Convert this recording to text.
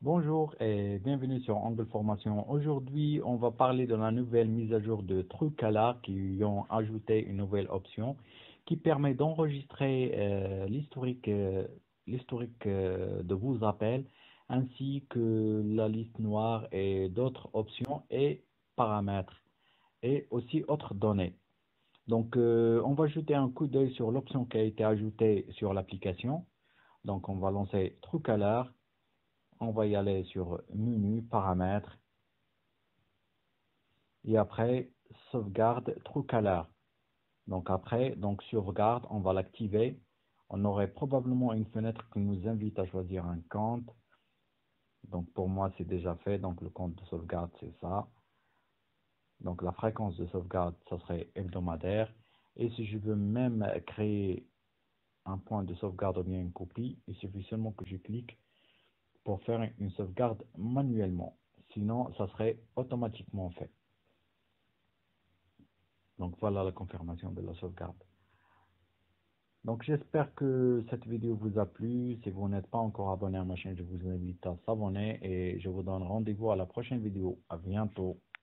Bonjour et bienvenue sur Angle Formation. Aujourd'hui, on va parler de la nouvelle mise à jour de Truecaller qui ont ajouté une nouvelle option qui permet d'enregistrer l'historique de vos appels ainsi que la liste noire et d'autres options et paramètres et aussi autres données. On va jeter un coup d'œil sur l'option qui a été ajoutée sur l'application. Donc, on va lancer Truecaller. On va y aller sur menu, paramètres, et après sauvegarde Truecaller. Donc sauvegarde, on va l'activer. On aurait probablement une fenêtre qui nous invite à choisir un compte. Donc pour moi, c'est déjà fait. Donc le compte de sauvegarde, c'est ça. Donc la fréquence de sauvegarde, ça serait hebdomadaire. Et si je veux même créer un point de sauvegarde ou bien une copie, il suffit seulement que je clique pour faire une sauvegarde manuellement. Sinon, ça serait automatiquement fait. Donc voilà la confirmation de la sauvegarde. Donc j'espère que cette vidéo vous a plu. Si vous n'êtes pas encore abonné à ma chaîne, je vous invite à s'abonner et je vous donne rendez-vous à la prochaine vidéo. À bientôt.